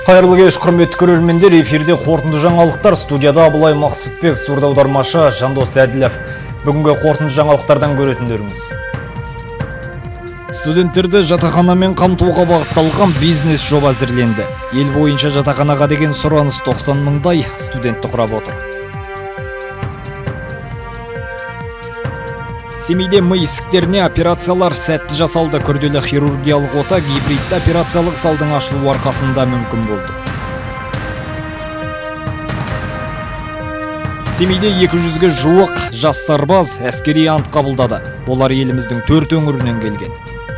Қайырлы кеш, құрметті көрермендер, эфирде қорытынды жаңалықтар, студияда Абылай Мақсұтбек, сурдаудармашы Жандос Әділов. Бүгінгі қорытынды жаңалықтардан көретіндеріңіз. Студенттерді жатақханамен қамтуға бағытталған бизнес жоба әзірленді. Ел бойынша жатақханаға деген сұраныс 90 мыңдай студентті құрап отыр. Семейде ми ісіктеріне операциялар сәтті жасалды. Күрделі хирургиялық ота гибридті операциялық салдың ашылу арқасында мүмкін болды. Семейде 200-ге жуық жас сарбаз әскери ант қабылдады. Олар еліміздің 4 өңірінен келген.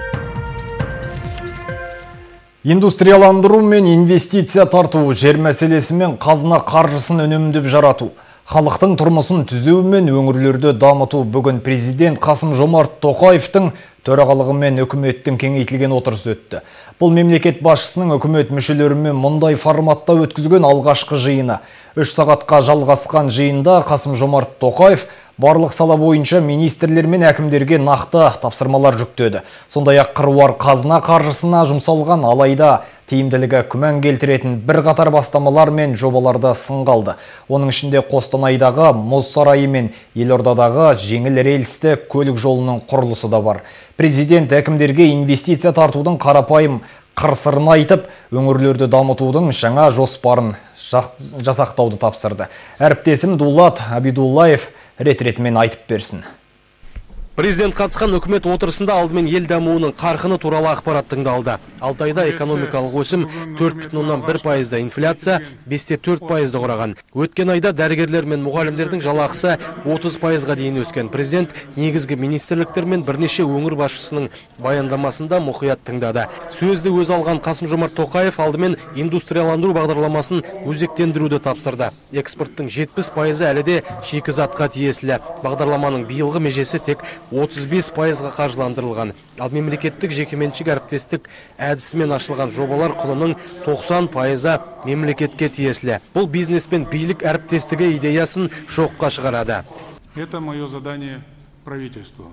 Индустрияландыру мен инвестиция тарту, жер мәселесі мен қазына қаржысын үнемдеп жарату, халықтың тұрмысын түзеу мен өңірлерді дамыту бүгін президент Қасым-Жомарт Тоқаевтың төрағалығымен үкіметтің кеңейтілген отырысы өтті. Бұл мемлекет басшысының үкімет мүшелерімен мұндай форматта өткізген алғашқы жиыны. 3 сағатқа жалғасқан жиында Қасым-Жомарт Тоқаев барлық сала бойынша министрлер мен әкімдерге нақты тапсырмалар жүктеді. Сондай-ақ қыруар қазына қаржысына жұмсалған алайда тиімділігі күмән келтіретін бір қатар бастамалар мен жобаларды сынға алды. Оның ішінде Қостанайдағы мұз сарайы мен Елордадағы жеңіл рельсті көлік жолының құрылысы да бар. Президент әкімдерге инвестиция тартудың қарапайым қыр-сырын айтып, өңірлерді дамытудың жаңа жоспарын жасақтауды тапсырды. Әріптесім Дулат Абидуллаев рет-ретімен айтып берсін. Президент қатысқан үкімет отырысында алдымен ел дамуының қарқыны туралы ақпарат тыңдалды. 6 айда экономикалық өсім 4,1%, инфляция 5,4%-ды құраған. Өткен айда дәрігерлер мен мұғалімдердің жалақысы 30%-ға дейін өскен. Президент негізгі министрліктер мен бірнеше өңір басшысының баяндамасында мұқият тыңдады. Сөзді өз алған Қасым-Жомарт Тоқаев алдымен индустрияландыру бағдарламасын өзектендіруді тапсырды. Экспорттың 70%-ы әлі де шикізатқа тиесілі. Бағдарламаның биылғы межесі тек 35%-ға қаржыландырылған. Ал мемлекеттік жекеменшік әріптестік әдісімен ашылған жобалар құнының 90%-ы мемлекетке тиесілі. Бұл бизнес пен билік әріптестігі идеясын жоққа шығарады. Это мое задание правительству.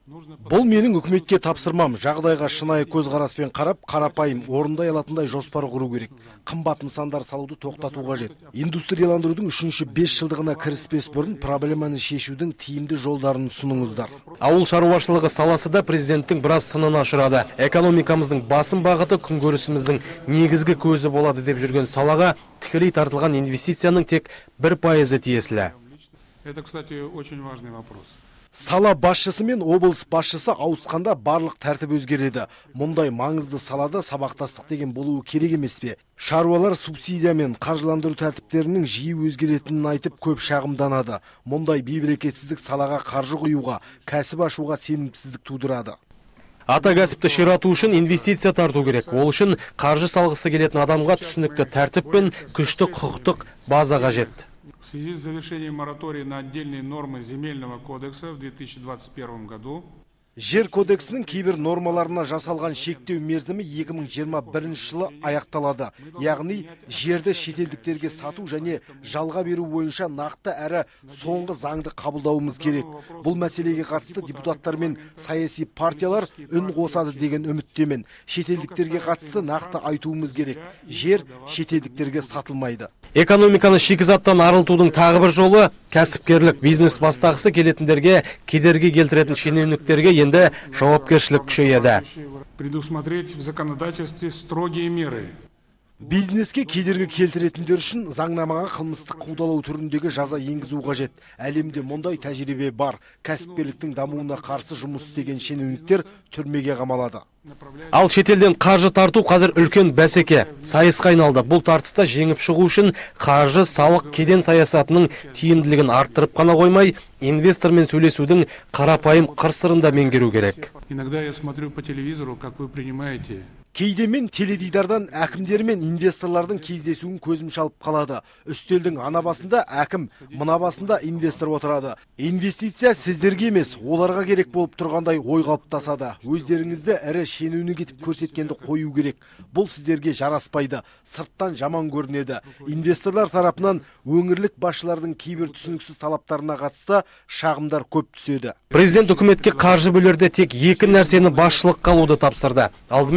Бұл менің үкіметке тапсырмам. Жағдайға шынайы көзқараспен қарап, қарапайым орындай алатындай жоспар құру керек. Қымбат нысандар салуды тоқтату қажет. Индустрияландырудың 3-5 жылдығына кіріспес бұрын проблеманы шешудің тиімді жолдарын ұсыныңыздар. Ауыл шаруашылығы саласы да президенттің біраз сынына ұшырады. Экономикамыздың басым бағыты күнкөрісіміздің негізгі көзі болады деп жүрген салаға тікелей тартылған инвестицияның тек 1%-ы тиесілі. Это, кстати, очень важный вопрос. Сала басшысы мен облыс басшысы ауысқанда барлық тәртіп өзгереді. Мұндай маңызды салада сабақтастық деген болуы керек емес пе? Шаруалар субсидия мен қаржыландыру тәртіптерінің жиі өзгеретінін айтып көп шағымданады. Мұндай бейберекетсіздік салаға қаржы құюға, кәсіп ашуға сенімсіздік тудырады. Ата кәсіпті ширату үшін инвестиция тарту керек. Ол үшін қаржы салғысы келетін адамға түсінікті тәртіп пен күшті құқықтық база қажет. В связи с завершением моратория на отдельные нормы земельного кодекса в 2021 году Жер кодексінің кейбір нормаларына жасалған шектеу мерзімі 2021 жылы аяқталады. Яғни жерді шетелдіктерге сату және жалға беру бойынша нақты әрі соңғы заңды қабылдауымыз керек. Бұл мәселеге қатысты депутаттар мен саяси партиялар үн қосады деген үміттемін. Шетелдіктерге қатысты нақты айтуымыз керек. Жер шетелдіктерге сатылмайды. Экономиканы шикізаттан арылтудың тағы бір жолы кәсіпкерлік. Бизнес бастағысы келетіндерге кедергі келтіретін шенеуніктерге енді жауапкершілік күшейеді. Предусмотреть в законодательстве строгие меры. Бизнеске кедергі келтіретіндер үшін заңнамаға қылмыстық қудалау түріндегі жаза енгізу қажет. Әлемде мұндай тәжірибе бар. Кәсіпкерліктің дамуына қарсы жұмыс істеген шенеуніктер түрмеге қамалады. Ал шетелден қаржы тарту қазір үлкен бәсеке. Сайысқа айналды. Бұл тартыста жеңіп шығу үшін қаржы, салық, кеден саясатының тиімділігін арттырып қана қоймай, инвестормен сөйлесудің қарапайым қыр-сырын да меңгеру керек. Иногда я смотрю по телевизору, как вы принимаете. Кейде мен теледидардан әкімдер мен инвесторлардың кездесуін көзім шалып қалады. Үстелдің ана басында әкім, мына басында инвестор отырады. Инвестиция сіздерге емес, оларға керек болып тұрғандай ой қалыптасады. Өздеріңізді ірі шенеунік етіп көрсеткенді қою керек. Бұл сіздерге жараспайды, сырттан жаман көрінеді. Инвесторлар тарапынан өңірлік басшылардың кейбір түсініксіз талаптарына қатысты шағымдар көп түседі. Президент үкіметке қаржы бөлерде тек екі нәрсені басшылыққа алуды тапсырды. Алдымен оның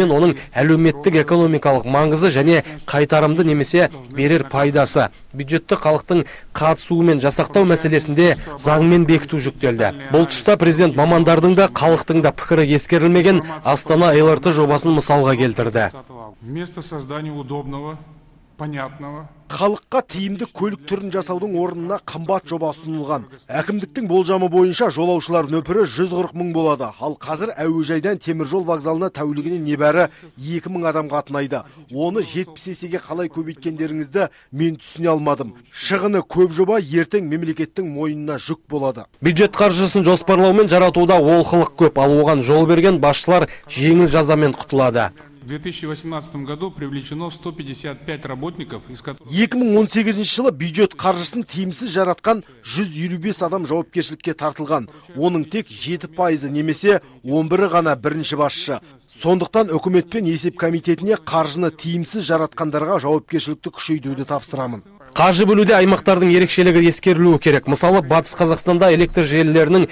әлеуметтік экономикалық маңызы және қайтарымды немесе берер пайдасы. Бюджетті халықтың қатысуымен жасақтау мәселесінде заңмен бекіту жүктелді. Бұл тұста президент мамандардың да халықтың да пікірі ескерілмеген Астана ЛРТ жобасын мысалға келтірді. Вместо создания удобного, понятного. Халыққа тиімді көлік түрін жасаудың орнына қымбат жоба ұсынылған. Әкімдіктің болжамы бойынша жолаушылар нөпірі 140 мың болады. Ал қазір әуежайдан теміржол вокзалына тәулігіне небәрі 2000 адам қатынайды. Оны 70 есеге қалай көбейткендеріңізді мен түсіне алмадым. Шығыны көп жоба ертең мемлекеттің мойнына жүк болады. Бюджет қаржысын жоспарлаумен жаратуда олқылық көп, ал оған жол берген басшылар жеңіл жазамен құтылады. В 2018 году привлечено 155 работников, из которых 2018 жылы бюджет қаржысын тиімсіз жаратқан 155 адам жауапкершілікке тартылған. Оның тек 7% немесе 11-і ғана бірінші басшы. Сондықтан үкімет пен есеп комитетіне қаржыны тиімсіз жаратқандарға жауапкершілікті күшейтуді тапсырамын. Қаржы бөлуде аймақтардың ерекшелігі ескерілуі керек. Мысалы, Батыс Қазақстанда электр желілерінің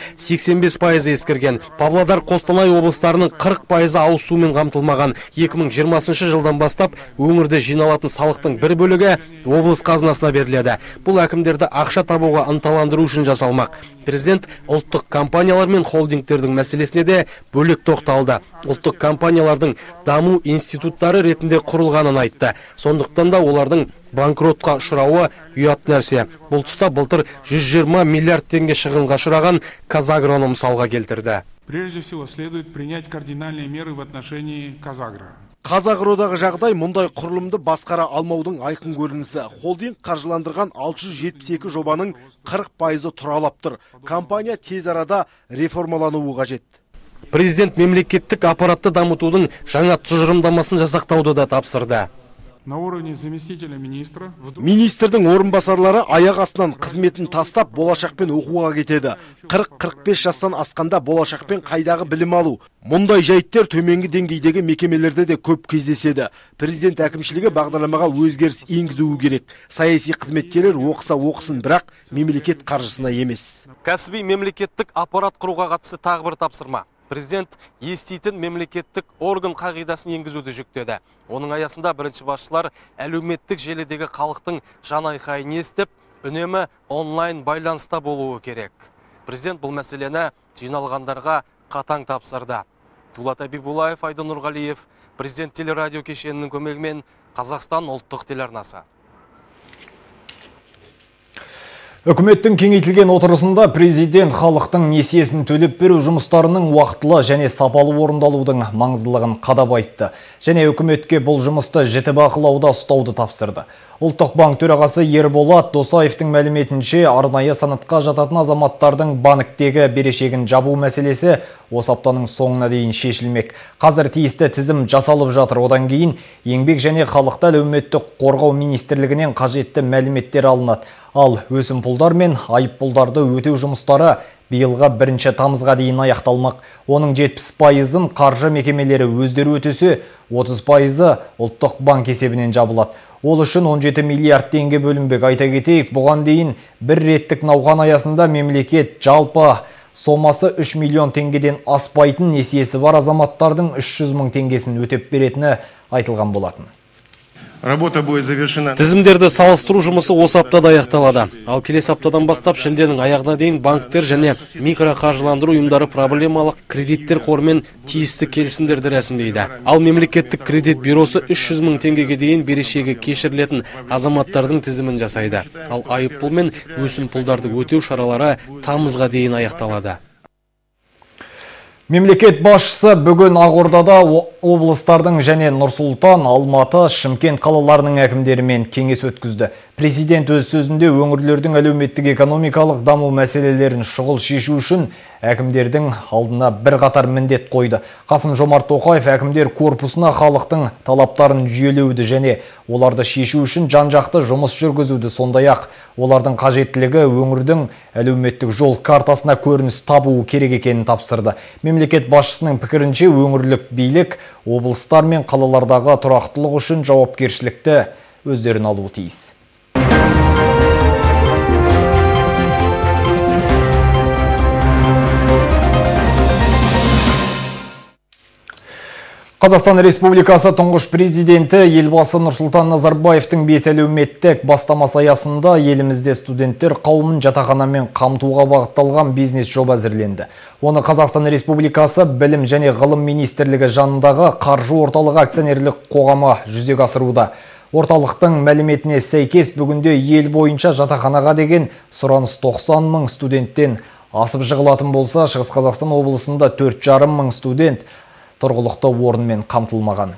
85% ескерген. Павлодар, Қостанай облыстарының 40% ауыз сумен қамтылмаған. 2020 жылдан бастап өңірде жиналатын салықтың бір бөлігі облыс қазынасына беріледі. Бұл әкімдерді ақша табуға ынталандыру үшін жасалмақ. Президент ұлттық компаниялар мен холдингтердің мәселесіне де бөлек тоқталды. Ұлттық компаниялардың даму институттары ретінде құрылғанын айтты. Сондықтан да олардың банкротқа ұшырауы ұят нәрсе. Бұл тұста былтыр 120 миллиард теңге шығынға ұшыраған Қазагроны мысалға келтірді. прежде всего следует принять кардинальные меры в отношении Казагро. Қазагродағы жағдай мұндай құрылымды басқара алмаудың айқын көрінісі. Холдинг қаржыландырған 672 жобаның 40% тұралап тұр. Компания тез арада реформалануы қажет. Президент мемлекеттік аппаратты дамытудың жаңа тұжырымдамасын жасақтауды да тапсырды. На уровне заместителя министра Министрдің орынбасарлары аяқ астынан қызметін тастап болашақпен оқуға кетеді. 40-45 жастан асқанда болашақпен қайдағы білім алу. Мұндай жайттер төменгі деңгейдегі мекемелерде де көп кездеседі. Президент әкімшілігі бағдарламаға өзгеріс енгізуі керек. Саяси қызметкерлер оқыса оқысын, бірақ мемлекет қаржысына емес. Кәсіби мемлекеттік аппарат құруға қатысы тағы бір тапсырма. Президент еститін мемлекеттік орган қағидасын енгізуді жүктеді. Оның аясында бірінші басшылар әлеуметтік желідегі халықтың жанайқайын естіп, үнемі онлайн байланыста болуы керек. Президент бұл мәселені жиналғандарға қатаң тапсырды. Дулат Абибуллаев, Айдын Нұрғалиев, Президент телерадио кешенінің көмегімен Қазақстан ұлттық телеарнасы. Үкіметтің кеңейтілген отырысында президент халықтың несиесін төлеп беру жұмыстарының уақытылы және сапалы орындалудың маңыздылығын қадап айтты. Және үкіметке бұл жұмысты жіті бақылауда ұстауды тапсырды. Ұлттық банк төрағасы Ерболат Досаевтың мәліметінше арнайы санатқа жататын азаматтардың банктегі берешегін жабу мәселесі осы аптаның соңына дейін шешілмек. Қазір тиісті тізім жасалып жатыр. Одан кейін еңбек және халықты әлеуметтік қорғау министрлігінен қажетті мәліметтер алынады. Ал өсімпұлдар мен айыппұлдарды өтеу жұмыстары биылғы 1 тамызға дейін аяқталмақ. Оның 70%-ын қаржы мекемелері өздері өтесе, 30%-ы ұлттық банк есебінен жабылады. Ол үшін 17 миллиард теңге бөлінбек. Айта кетейік, бұған дейін бір реттік науқан аясында мемлекет жалпы сомасы 3 миллион теңгеден аспайтын несиесі бар азаматтардың 300 мың теңгесін өтеп беретіні айтылған болатын. Работа будет завершена. Тізімдерді салыстыру жұмысы осы аптада аяқталады. Ал келесі аптадан бастап шілденің аяғына дейін банктер және микроқаржыландыру ұйымдары проблемалық кредиттер қорымен тиісті келісімдерді рәсімдейді. Ал мемлекеттік кредит бюросы 300 мың теңгеге дейін берешегі кешірілетін азаматтардың тізімін жасайды. Ал айыппұл мен өсімпұлдарды өтеу шаралары тамызға дейін аяқталады. Мемлекет басшысы бүгін Ақордада облыстардың және Нұр-Сұлтан, Алматы, Шымкент қалаларының әкімдерімен кеңес өткізді. Президент өз сөзінде өңірлердің әлеуметтік экономикалық даму мәселелерін шұғыл шешу үшін әкімдердің алдына бірқатар міндет қойды. Қасым-Жомарт Тоқаев әкімдер корпусына халықтың талаптарын жүйелеуді және оларды шешу үшін жан-жақты жұмыс жүргізуді, сондай-ақ олардың қажеттілігі өңірдің әлеуметтік жол картасына көрініс табуы керек екенін тапсырды. Мемлекет басшысының пікірінше өңірлік билік облыстар мен қалалардағы тұрақтылық үшін жауапкершілікті өздерін алуы тиіс. Қазақстан Республикасы тұңғыш президенті елбасы Нұрсұлтан Назарбаевтың 5 әлеуметтік бастамасы аясында елімізде студенттер қауымын жатақханамен қамтуға бағытталған бизнес жоба әзірленді. Оны Қазақстан Республикасы Білім және Ғылым Министрлігі жанындағы қаржы орталығы акционерлік қоғамы жүзеге асыруда. Орталықтың мәліметіне сәйкес бүгінде ел бойынша жатақханаға деген сұраныс 90 мың студенттен асып жығылатын болса, Шығыс Қазақстан облысында 4,5 мың студент тұрғылықты орынмен қамтылмаған.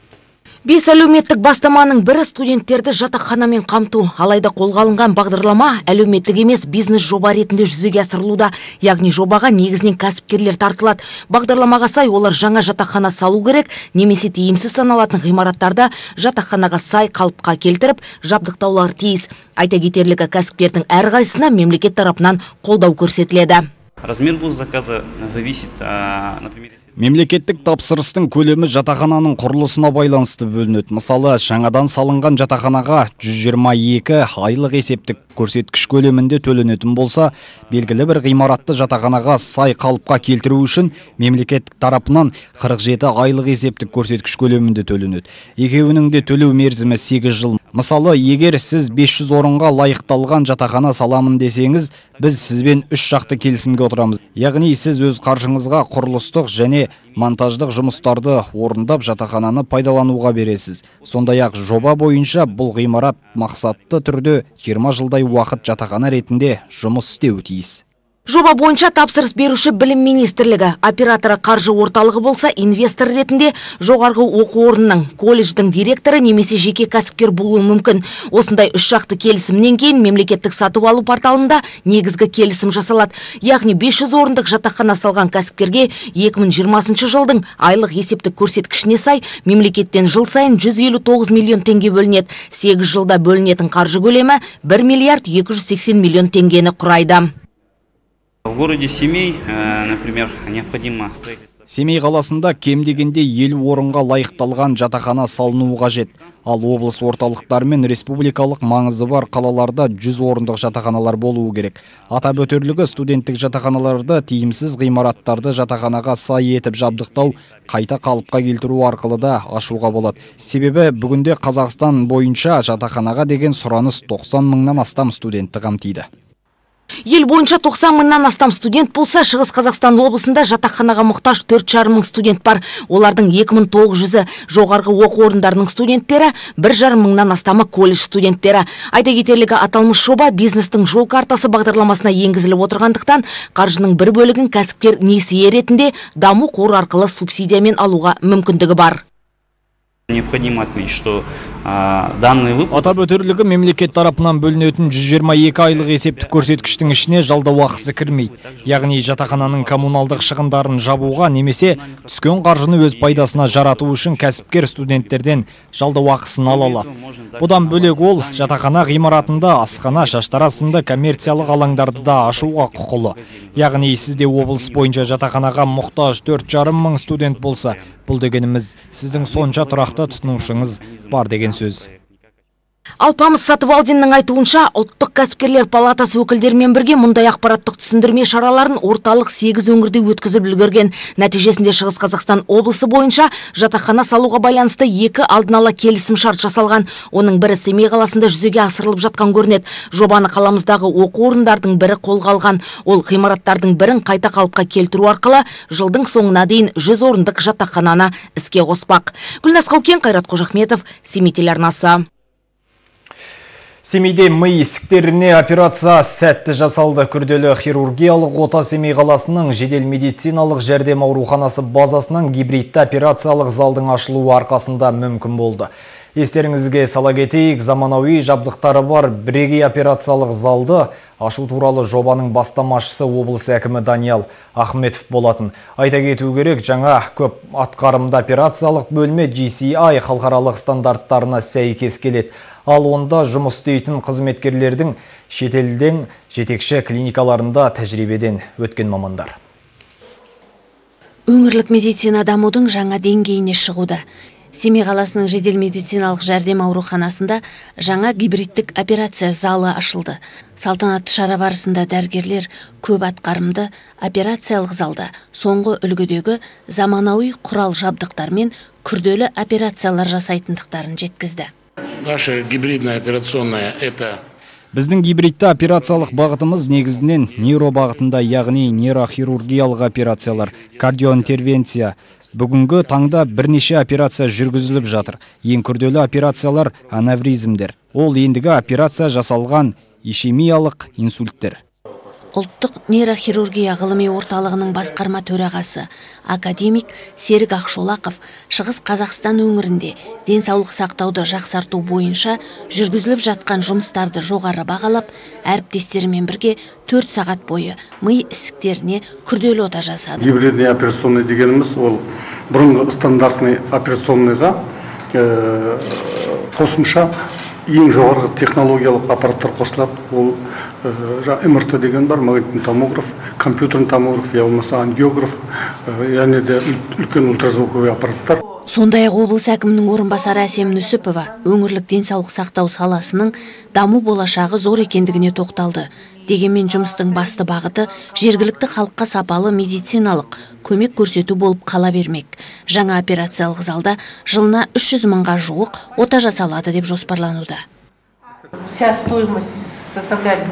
5 әлеуметтік бастаманың бірі студенттерді жатақханамен қамту. Алайда қолға алынған бағдарлама әлеуметтік емес бизнес жоба ретінде жүзеге асырылуда. Яғни жобаға негізінен кәсіпкерлер тартылады. Бағдарламаға сай олар жаңа жатақхана салу керек, немесе тиімсіз саналатын ғимараттарды жатақханаға сай қалыпқа келтіріп, жабдықтаулар тиіс. Айта кетерлігі, кәсіпкердің әрқайсысына мемлекет тарапынан қолдау көрсетіледі. Размер бұл заказа зависит, например, Мемлекеттік тапсырыстың көлемі жатақхананың құрылысына байланысты бөлінеді. Мысалы, жаңадан салынған жатақханаға 122 айлық есептік көрсеткіш көлемінде төленетін болса, белгілі бір ғимаратты жатақханаға сай қалыпқа келтіру үшін мемлекет тарапынан 47 айлық есептік көрсеткіш көлемінде төленеді. Екеуінің де төлеу мерзімі 8 жыл. Мысалы, егер сіз 500 орынға лайықталған жатақхана саламын десеңіз, біз сізбен 3 жақты келісімге отырамыз. Яғни сіз өз қаржыңызға құрылыстық және монтаждық жұмыстарды орындап жатақхананы пайдалануға бересіз. Сондай-ақ жоба бойынша бұл ғимарат мақсатты түрде 20 жылдай уақыт жатақхана ретінде жұмыс істеуі тиіс. Жоба бойынша тапсырыс беруші Білім Министрлігі, операторы қаржы орталығы болса, инвестор ретінде жоғарғы оқу орнының, колледждің директоры немесе жеке кәсіпкер болуы мүмкін. Осындай 3 жақты келісімнен кейін мемлекеттік сатып алу порталында негізгі келісім жасалады. Яғни 500 орындық жатақхана салған кәсіпкерге 2020 жылдың айлық есептік көрсеткішіне сай мемлекеттен жыл сайын 159 миллион теңге бөлінеді. 8 жылда бөлінетін қаржы көлемі 1 миллиард 280 миллион теңгені құрайды. В городе Семей, например, необходимо строительство. Семей қаласында кем дегенде 50 орынға лайықталған жатақхана салынуы қажет. Ал облыс орталықтары мен республикалық маңызы бар қалаларда 100 орындық жатақханалар болуы керек. Атап өтерлігі, студенттік жатақханаларды тиімсіз ғимараттарды жатақханаға сай етіп жабдықтау, қайта қалыпқа келтіру арқылы да ашуға болады. Себебі бүгінде Қазақстан бойынша жатақханаға деген сұраныс 90 мыңнан астам студентті қамтиды. Ел бойынша 90 мыңнан астам студент болса, Шығыс Қазақстан облысында жатақханаға мұқтаж 4,5 мың студент бар. Олардың 2900-і жоғарғы оқу орындарының студенттері, 1,5 мыңнан астамы колледж студенттері. Айта кетерлігі, аталмыш жоба бизнестің жол картасы бағдарламасына енгізіліп отырғандықтан, қаржының бір бөлігін кәсіпкер несие ретінде даму қоры арқылы субсидиямен алуға мүмкіндігі бар. Необходимо отметить, что данный выпуск... Атап өтерлігі, мемлекет тарапынан бөлінетін 122 айлық есептік көрсеткіштің ішіне жалдау ақысы кірмейді. Яғни жатақхананың коммуналдық шығындарын жабуға немесе түскен қаржыны өз пайдасына жарату үшін кәсіпкер студенттерден жалдау ақысын ала алады. Бұдан бөлек ол жатақхана ғимаратында асхана, шаштараз сынды коммерциялық алаңдарды да ашуға құқылы. Яғни сізде облыс бойынша жатақханаға мұқтаж 4,5 мың студент болса, бұл дегеніміз сіздің сонша тұрақты тұтынушыңыз бар деген сөз. Алпамыс Сатыбалдиннің айтуынша, ұлттық кәсіпкерлер палатасы өкілдерімен бірге мұндай ақпараттық түсіндірме шараларын орталық 8 өңірде өткізіп үлгерген. Нәтижесінде Шығыс Қазақстан облысы бойынша жатақхана салуға байланысты 2 алдын ала келісім шарт жасалған. Оның бірі Семей қаласында жүзеге асырылып жатқан көрінеді. Жобаны қаламыздағы оқу орындардың бірі қолға алған. Ол ғимараттардың бірін қайта қалыпқа келтіру арқылы жылдың соңына дейін 100 орындық жатақхананы іске қоспақ. Гүлназ Қаукен, Қайрат Қожахметов, Семей телеарнасы. Семейде ми ісіктеріне операция сәтті жасалды. Күрделі хирургиялық ота Семей қаласының жедел медициналық жәрдем ауруханасы базасының гибридті операциялық залдың ашылуы арқасында мүмкін болды. Естеріңізге сала кетейік, заманауи жабдықтары бар бірегей операциялық залды ашу туралы жобаның бастамашысы облыс әкімі Даниал Ахметов болатын. Айта кету керек, жаңа көп атқарымды операциялық бөлме GCI халықаралық стандарттарына сәйкес келеді. Ал онда жұмыс істейтін қызметкерлердің шетелден жетекші клиникаларында тәжірибеден өткен мамандар. Өңірлік медицина дамудың жаңа деңгейіне шығуда. Семей қаласының жедел медициналық жәрдем ауруханасында жаңа гибридтік операция залы ашылды. Салтанатты шара барысында дәрігерлер көп атқарымды операциялық залда соңғы үлгідегі заманауи құрал жабдықтармен күрделі операциялар жасайтындықтарын жеткізді. Наша гибридная операционная это Біздің гибридті операциялық бағытымыз негізінен нейро бағытында, яғни нейрохирургиялық операциялар, кардиоинтервенция. Бүгінгі таңда бірнеше операция жүргізіліп жатыр. Ең күрделі операциялар аневризмдер. Ол ендігі операция жасалған ишемиялық инсульттер. Ұлттық нейрохирургия ғылыми орталығының басқарма төрағасы академик Серік Ақшолақов Шығыс Қазақстан өңірінде денсаулық сақтауды жақсарту бойынша жүргізіліп жатқан жұмыстарды жоғары бағалап, әріптестерімен бірге 4 сағат бойы ми ісіктеріне күрделі ота жасады. Гибридный операционный дегеніміз ол бұрынғы стандартный операционныйға қосымша ең жоғарғы технологиялық аппараттар қосылады. Ол МРТ деген бар, магнитный томограф, компьютерный томограф, я болмаса ангиограф, яғни де үлкен ультразвуковый аппараттар. Сондай-ақ облыс әкімінің орынбасары Әсем Нүсіпова өңірлік денсаулық сақтау саласының даму болашағы зор екендігіне тоқталды. Дегенмен жұмыстың басты бағыты жергілікті халыққа сапалы медициналық көмек көрсету болып қала бермек. Жаңа операциялық залда жылына 300 мыңға жуық ота жасалады деп жоспарлануда. Вся стоимость составляет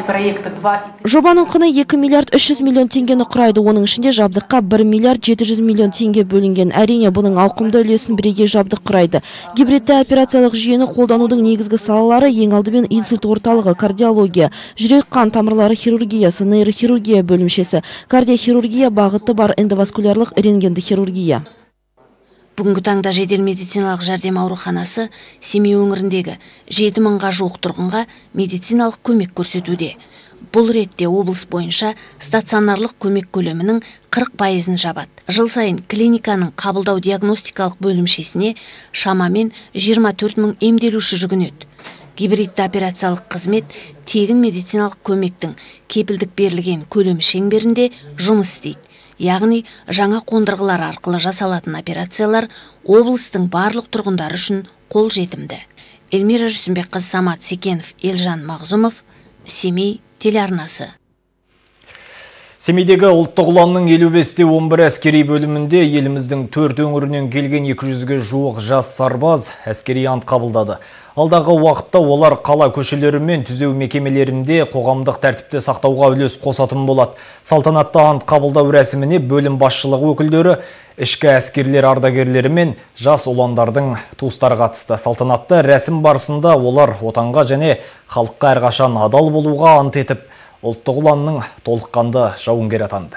Жобаның құны 2 миллиард 300 миллион теңгені құрайды. Оның ішінде жабдыққа 1 миллиард 700 миллион теңге бөлінген. Әрине, бұның ауқымды үлесін бірегей жабдық құрайды. Гибридті операциялық жүйені қолданудың негізгі салалары ең алдымен инсульт орталығы, кардиология, жүрек қан тамырлары хирургиясы, нейрохирургия бөлімшесі, кардиохирургия бағыты бар эндоваскулярлық рентгенді хирургия. Бүгінгі таңда жедел медициналық жәрдем ауруханасы Семей өңіріндегі 7 мыңға жуық тұрғынға медициналық көмек көрсетуде. Бұл ретте облыс бойынша стационарлық көмек көлемінің 40%-ын жабады. Жыл сайын клиниканың қабылдау диагностикалық бөлімшесіне шамамен 24 мың емделуші жүгінеді. Гибридті операциялық қызмет тегін медициналық көмектің кепілдік берілген көлемі шеңберінде жұмыс істейді. Яғни жаңа қондырғылар арқылы жасалатын операциялар облыстың барлық тұрғындары үшін қол жетімді. Эльмира Жүсімбекқызы, Самат Секенов, Елжан Мағзумов, Семей телеарнасы. Семейдегі ұлттық ұланның 55-те 11 әскери бөлімінде еліміздің 4 өңірінен келген 200-ге жуық жас сарбаз әскери ант қабылдады. Алдағы уақытта олар қала көшелері мен түзеу мекемелерінде қоғамдық тәртіпті сақтауға үлес қосатын болады. Салтанатты ант қабылдау рәсіміне бөлім басшылығы өкілдері, ішкі әскерлер ардагерлері мен жас ұландардың туыстары қатысты. Салтанатты рәсім барысында олар отанға және халыққа әрқашан адал болуға ант етіп, ұлттық ұланның толыққанды жауынгері атанды.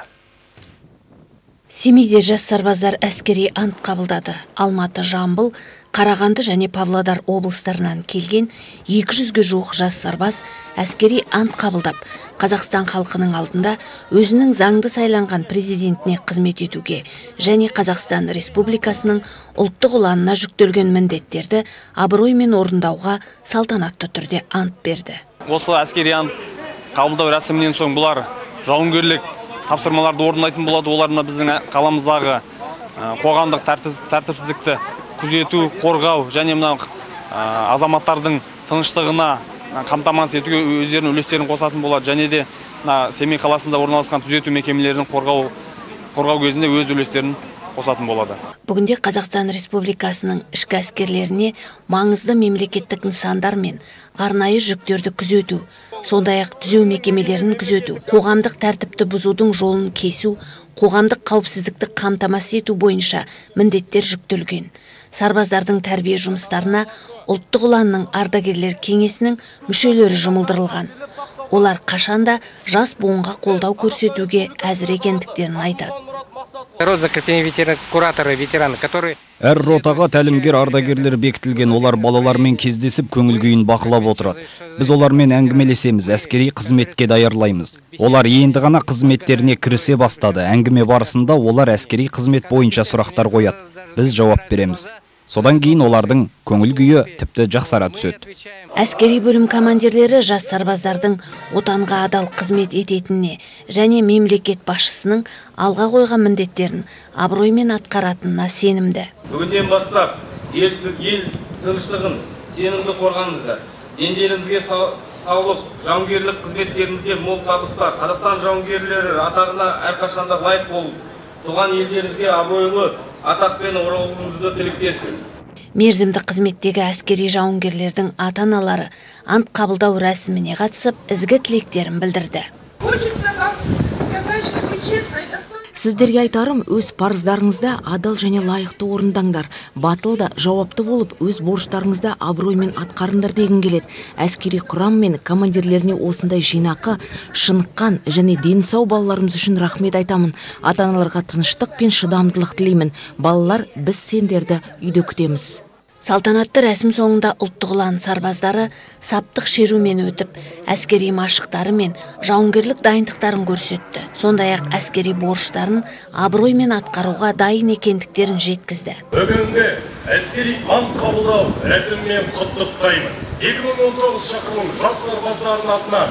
Семейде жас сарбаздар әскери ант қабылдады. Алматы, Жамбыл, Қарағанды және Павлодар облыстарынан келген 200-ге жуық жас сарбаз әскери ант қабылдап, Қазақстан халқының алдында өзінің заңды сайланған президентіне қызмет етуге және Қазақстан Республикасының ұлттық ұланына жүктелген міндеттерді абыроймен орындауға салтанатты түрде ант берді. Осы әскери ант қабылдау рәсімінен соң бұлар жауынгерлік тапсырмаларды орындайтын болады. Олар біздің қаламыздағы қоғамдық тәртіпсіздікті күзету, қорғау және азаматтардың тыныштығына қамтамасыз етуге өздерінің үлестерін қосатын болады. Және де Семей қаласында орналасқан түзету мекемелерін қорғау кезінде өз үлестерін қосатын болады. Бүгінде Қазақстан Республикасының ішкі әскерлеріне маңызды мемлекеттік нысандар мен арнайы жүктерді күзету, сондай-ақ түзеу мекемелерін күзету, қоғамдық тәртіпті бұзудың жолын кесу, қоғамдық қауіпсіздікті қамтамасыз ету бойынша міндеттер жүктелген. Сарбаздардың тәрбие жұмыстарына ұлттық ұланның ардагерлер кеңесінің мүшелері жұмылдырылған. Олар қашанда жас буынға қолдау көрсетуге әзір екендіктерін айтады. Әр ротаға тәлімгер ардагерлер бекітілген, олар балалармен кездесіп көңіл күйін бақылап отырады. Біз олармен әңгімелесеміз, әскери қызметке даярлаймыз. Олар енді ғана қызметтеріне кірісе бастады. Әңгіме барысында олар әскери қызмет бойынша сұрақтар қояды. Біз жауап береміз. Содан кейін олардың көңіл күйі тіпті жақсара түседі. Әскери бөлім командирлері жас сарбаздардың отанға адал қызмет ететініне және мемлекет басшысының алға қойған міндеттерін абыроймен атқаратынына сенімді. Бүгінден бастап ел тыныштығын сенімді қорғаныңыздар. Дендеріңізге саулық, жауынгерлік қызметтеріңізде мол табыстар, Қазақстан жауынгерлері атағына әрқашанда лайық болып, туған елдеріңізге абыройлы атақпен оралуыңызды тілектеспін. Мерзімді қызметтегі әскери жауынгерлердің ата-аналары ант қабылдау рәсіміне қатысып, ізгі тілектерін білдірді. Сіздерге айтарым, өз парыздарыңызда адал және лайықты орындаңдар. Батыл да жауапты болып, өз борыштарыңызда абыроймен атқарыңдар дегім келеді. Әскери құрам мен командирлеріне осындай жинақы, шыныққан және дені сау балаларымыз үшін рахмет айтамын. Ата-аналарға тыныштық пен шыдамдылық тілеймін. Балалар, біз сендерді үйде күтеміз. Салтанатты рәсім соңында ұлттық ұлан сарбаздары саптық шерумен өтіп, әскери машықтары мен жауынгерлік дайындықтарын көрсетті. Сондай-ақ әскери борыштарын абыроймен атқаруға дайын екендіктерін жеткізді. Бүгінгі әскери ант қабылдау рәсіммен құттықтаймын. 2019 шақырылым жас сарбаздардың атынан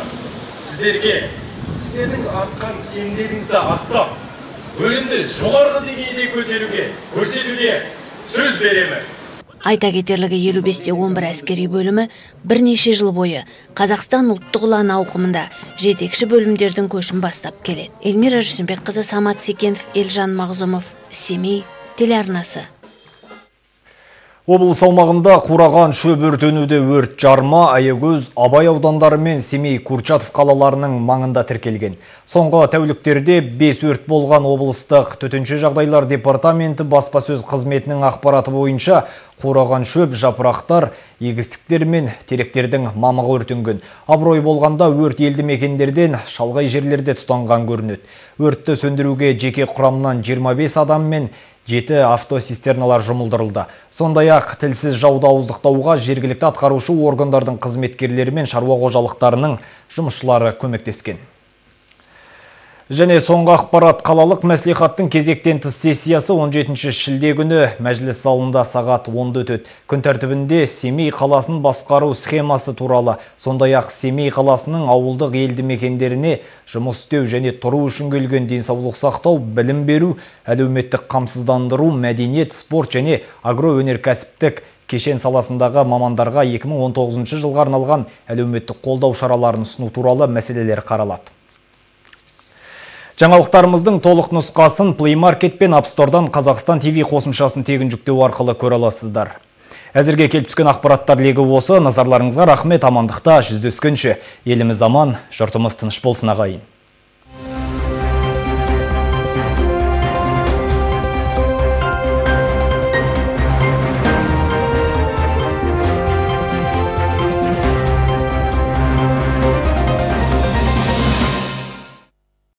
сіздердің артқан сенімдеріңізді ақтап, өлімді жоғарғы деңгейде көтеруге, көрсетуге сөз береміз. Айта кетерлігі 55-11 әскери бөлімі бірнеше жыл бойы Қазақстан ұлттық ұлан ауқымында жетекші бөлімдердің көшін бастап келеді. Эльмира Жүсімбекқызы, Самат Секенов, Елжан Мағзұмов, Семей телеарнасы. Облыс аумағында қураған шөп өртенуде өрт Жарма, Аягөз, Абай аудандары мен Семей, Курчатов қалаларының маңында тіркелген. Соңғы тәуліктерде 5 өрт болған. Облыстық төтенше жағдайлар департаменті баспасөз қызметінің ақпараты бойынша қураған шөп, жапырақтар, егістіктер мен теректердің мамығы өртенген. Абырой болғанда өрт елді мекендерден шалғай жерлерде тұтанған көрінеді. Өртті сөндіруге жеке құрамнан 25 адам мен 7 автоцистерналар жұмылдырылды. Сондай-ақ тілсіз жауды ауыздықтауға жергілікті атқарушы органдардың қызметкерлері мен шаруа қожалықтарының жұмысшылары көмектескен. Және соңғы ақпарат, қалалық мәслихаттың кезектен тыс сессиясы 17 шілде күні мәжіліс залында сағат 10-да өтеді. Күн тәртібінде Семей қаласын басқару схемасы туралы, сондай-ақ Семей қаласының ауылдық елді мекендеріне жұмыс істеу және тұру үшін келген денсаулық сақтау, білім беру, әлеуметтік қамсыздандыру, мәдениет, спорт және агроөнеркәсіптік кешен саласындағы мамандарға 2019 жылға арналған әлеуметтік қолдау шараларын ұсыну туралы мәселелер қаралады. Жаңалықтарымыздың толық нұсқасын Play Market пен App Store'дан Қазақстан TV қосымшасын тегін жүктеу арқылы көре аласыздар. Әзірге келіп түскен ақпараттар легі осы. Назарларыңызға рахмет, амандықта жүздескенше. Еліміз аман, жұртымыз тыныш болсын ағайын.